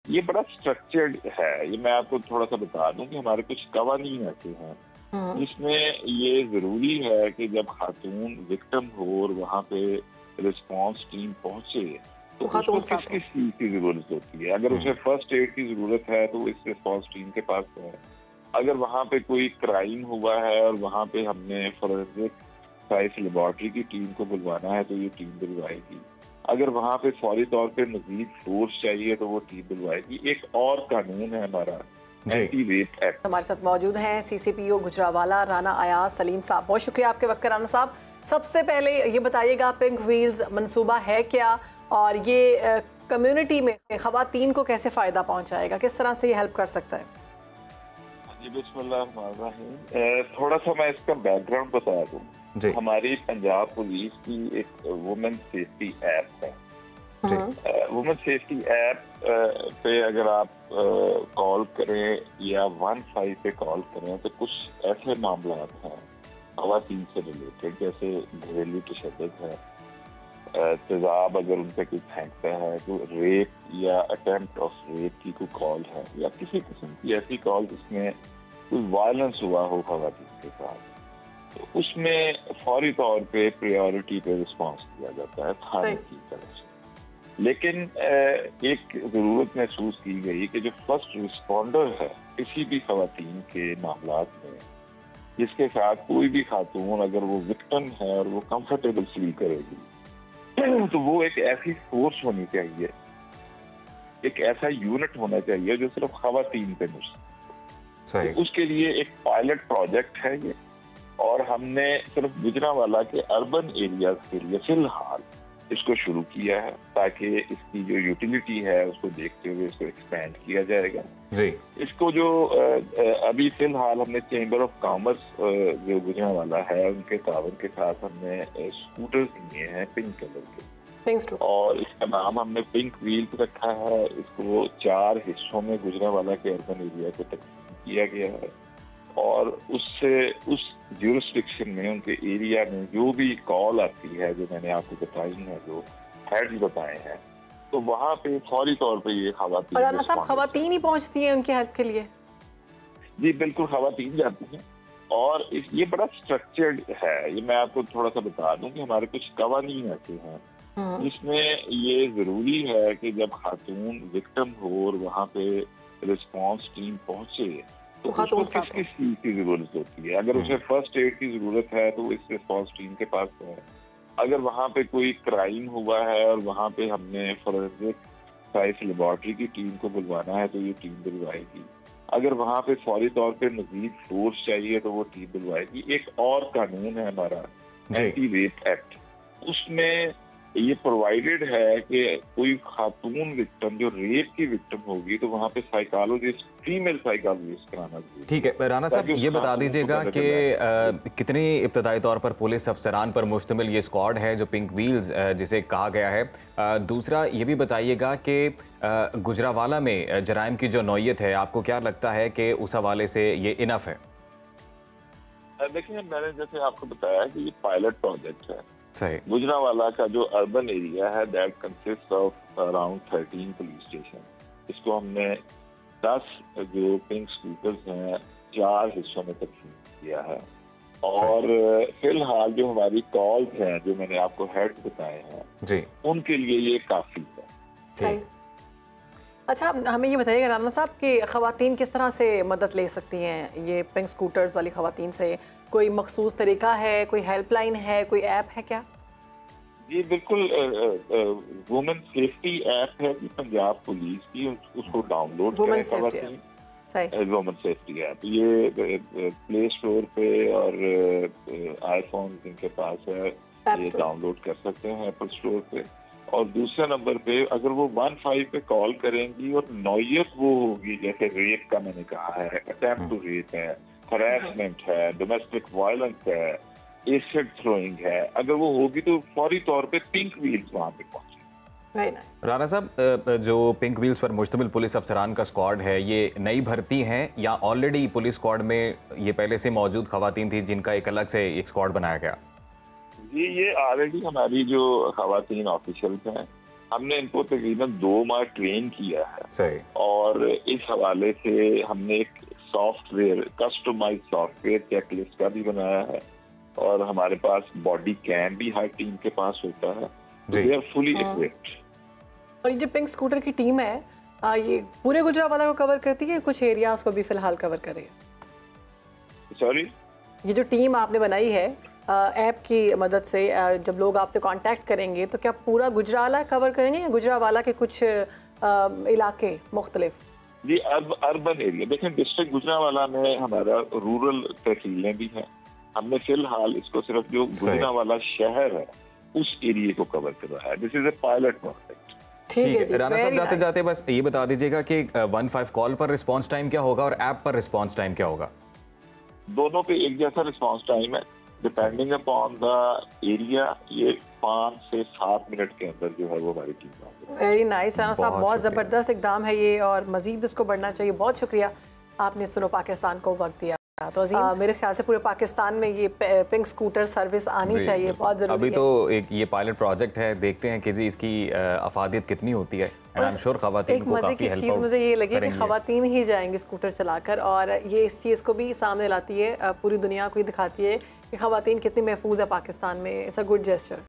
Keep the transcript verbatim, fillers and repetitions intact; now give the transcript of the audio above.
ये बड़ा स्ट्रक्चर्ड है। ये मैं आपको थोड़ा सा बता दूं कि हमारे कुछ कवानीन ऐसे हैं जिसमें ये जरूरी है कि जब खातून विक्टिम हो और वहाँ पे रिस्पांस टीम पहुंचे तो उसको किस किस चीज की जरूरत होती है। अगर उसे फर्स्ट एड की जरूरत है तो इस रिस्पांस टीम के पास है। अगर वहाँ पे कोई क्राइम हुआ है और वहाँ पे हमने फोरेंसिक साइंस लेबोरेटरी की टीम को बुलवाना है तो ये टीम बुलवाएगी। अगर वहाँ पे फौरी तौर पे मजीद फोर्स चाहिए तो वो टीम बुलवाएगी। एक और कानून है हमारा एंटी रेप एक्ट। हमारे साथ मौजूद हैं सीसीपीओ गुजरावाला राना अयाज सलीम साहब। बहुत शुक्रिया आपके वक्त का राना साहब। सबसे पहले ये बताइएगा पिंक व्हील्स मंसूबा है क्या और ये कम्युनिटी में खवातीन को कैसे फ़ायदा पहुंचाएगा, किस तरह से ये हेल्प कर सकता है? जी बिस्मिल्लाह। थोड़ा सा मैं इसका बैकग्राउंड बता दूं। हमारी पंजाब पुलिस की एक वुमेन सेफ्टी ऐप है। वुमेन सेफ्टी ऐप पे अगर आप कॉल करें या वन फाइव पे कॉल करें तो कुछ ऐसे मामला हैं खवातीन से रिलेटेड, जैसे घरेलू तशद्दुद है, तेजाब अगर उन पर कोई फेंकता है, तो रेप या अटेम्प्ट ऑफ रेप की कोई कॉल है या किसी किस्म की ऐसी कॉल जिसमें कोई वायलेंस हुआ हो खवातीन के साथ, तो उसमें फौरी तौर पे प्रायोरिटी पे रिस्पांस किया जाता है थाने की तरफ से। लेकिन एक जरूरत महसूस की गई कि जो फर्स्ट रिस्पॉन्डर है किसी भी खवातीन के मामलात में, जिसके साथ कोई भी खातून अगर वो विक्टिम है और वो कंफर्टेबल फील करेगी, तो वो एक ऐसी फोर्स होनी चाहिए, एक ऐसा यूनिट होना चाहिए जो सिर्फ खवातीन पे मुश्किल। तो उसके लिए एक पायलट प्रोजेक्ट है ये, और हमने सिर्फ गुजरांवाला के अर्बन एरियाज के लिए फिलहाल इसको शुरू किया है, ताकि इसकी जो यूटिलिटी है उसको देखते हुए इसको एक्सपेंड किया जाएगा जी। इसको जो अभी फिलहाल हमने चेंबर ऑफ कॉमर्स जो गुजरांवाला है उनके तावन के साथ हमने स्कूटर्स दिए हैं पिंक कलर के, और इसका नाम हमने पिंक व्हील रखा है। इसको चार हिस्सों में गुजरांवाला के अर्बन एरिया को तकसीम किया गया है, और उससे उस ज्यूरिस्डिक्शन में उनके एरिया में जो भी कॉल आती है, जो मैंने आपको बताई है, जो हेड्स बताए हैं, तो वहाँ पे फौरी तौर पे ये खवातीन राना साहब खवातीन ही पहुँचती हैं उनकी हेल्प के लिए? जी बिल्कुल, खवातीन जाती हैं, और इस ये बड़ा स्ट्रक्चर्ड है। ये मैं आपको थोड़ा सा बता दूं कि हमारे कुछ कवानीन ऐसे हैं जिसमें ये जरूरी है कि जब खातून विक्टिम हो और वहाँ पे रिस्पांस टीम पहुँचे तो उसको किस किस चीज की जरूरत होती है। अगर उसे फर्स्ट एड की जरूरत है तो इस रिस्पांस टीम के पास है। अगर वहाँ पे कोई क्राइम हुआ है और वहाँ पे हमने फोरेंसिक साइंस लेबोरेटरी की टीम को बुलवाना है तो ये टीम बुलवाएगी। अगर वहाँ पे फौरी तौर पे मजीद फोर्स चाहिए तो वो टीम बुलवाएगी। एक और कानून है हमारा एंटी रेप एक्ट, उसमें ये प्रोवाइडेड है कि कोई खातून विक्टिम जो रेप की विक्टिम होगी तो वहाँ पे साइकोलॉजिस्ट, फीमेल साइकोलॉजिस्ट कराना चाहिए। ठीक है राना साहब, ये बता दीजिएगा कि कितनी इब्तदाई तौर पर पुलिस अफसरान पर मुश्तमिल ये स्क्वाड है जो पिंक व्हील्स जिसे कहा गया है। आ, दूसरा ये भी बताइएगा कि गुजरांवाला में जराइम की जो नौयत है, आपको क्या लगता है कि उस हवाले से ये इनफ है? देखिए, मैंने जैसे आपको बताया कि ये पायलट प्रोजेक्ट है। सही। गुजरांवाला का जो अर्बन एरिया है that consist of around thirteen police station, इसको हमने दस जो पिंक स्कूटर्स हैं चार हिस्सों में तकसीम किया है, और फिलहाल जो हमारी कॉल्स हैं जो मैंने आपको हेड बताए हैं जी, उनके लिए ये काफी है। सही। अच्छा, हमें ये बताइएगा राना साहब कि खवातीन किस तरह से मदद ले सकती हैं ये पिंक स्कूटर्स वाली खवातीन से? कोई मखसूस तरीका है, कोई हेल्पलाइन है, कोई ऐप है क्या? जी बिल्कुल, वुमेन सेफ्टी ऐप है पंजाब पुलिस की, उसको डाउनलोड करें खवातीन। वुमेन सेफ्टी ऐप ये प्ले स्टोर पे और आईफोन जिनके पास है ये डाउनलोड कर सकते हैं एप्पल स्टोर पे। और दूसरे नंबर पे अगर वो वन फाइव पे कॉल करेंगी और नौयत वो होगी, जैसे रेप का मैंने कहा है, अटेम्प्ट टू रेप है, हरासमेंट है, डोमेस्टिक वायलेंस है, एसिड थ्रोइंग है, अगर वो होगी तो फौरी तौर पे पिंक व्हील्स वहाँ पे पहुंचे। राना साहब, जो पिंक व्हील्स पर मुश्तमिल पुलिस अफसरान का स्क्वाड है, ये नई भर्ती हैं या ऑलरेडी पुलिस स्क्वाड में ये पहले से मौजूद खवातीन थी जिनका एक अलग से एक स्क्वाड बनाया गया? जी, ये ऑलरेडी हमारी जो खवातीन ऑफिशियल्स हैं हमने इनको तकरीबन दो माह ट्रेन किया है। सही। और इस हवाले से हमने एक सॉफ्टवेयर, कस्टमाइज सॉफ्टवेयर चेकलिस्ट का भी बनाया है, और हमारे पास बॉडी कैम भी हर टीम के पास होता है। They are fully equipped. और ये जो पिंक स्कूटर की टीम है, आ, ये पूरे गुजरावाला को कवर करती है, कुछ एरियाज को भी फिलहाल कवर करे? सॉरी, ये जो टीम आपने बनाई है ऐप की मदद से, जब लोग आपसे कांटेक्ट करेंगे तो क्या पूरा गुजरावाला कवर करेंगे या गुजरावाला के कुछ इलाके मुख्तलिफ? जी, अर्ब अर्बन एरिया देखें, डिस्ट्रिक्ट गुजरावाला में हमारा रूरल तहसीलें भी हैं। हमने फिलहाल इसको सिर्फ जो गुजरावाला शहर है उस एरिया को कवर करवाया है। This is a pilot project. ठीक है राना साहब, जाते जाते बस ये बता दीजिएगा कि वन फाइव कॉल पर रिस्पांस टाइम क्या होगा और ऐप पर रिस्पांस टाइम क्या होगा? दोनों पे एक जैसा रिस्पांस टाइम है, डिपेंडिंग अपॉन द एरिया। ये पाँच से सात मिनट के अंदर जो है वो हमारी टीम। वेरी नाइस राना साहब, बहुत ज़बरदस्त इकदाम है ये और मजीद इसको बढ़ना चाहिए। बहुत शुक्रिया आपने सुनो पाकिस्तान को वक्त दिया। तो आ, मेरे ख्याल से पूरे पाकिस्तान में ये पिंक स्कूटर सर्विस आनी चाहिए, बहुत जरूरी अभी है। तो एक ये पायलट प्रोजेक्ट है, देखते हैं कि जी इसकी अफादियत कितनी होती है। एंड आई एम श्योर खवातीन को काफी हेल्प चीज़ मुझे ये लगी कि खवातीन ही जाएंगी स्कूटर चलाकर, और ये इस चीज़ को भी सामने लाती है, पूरी दुनिया को ही दिखाती है कि खवातीन कितनी महफूज है पाकिस्तान में। It's a good gesture.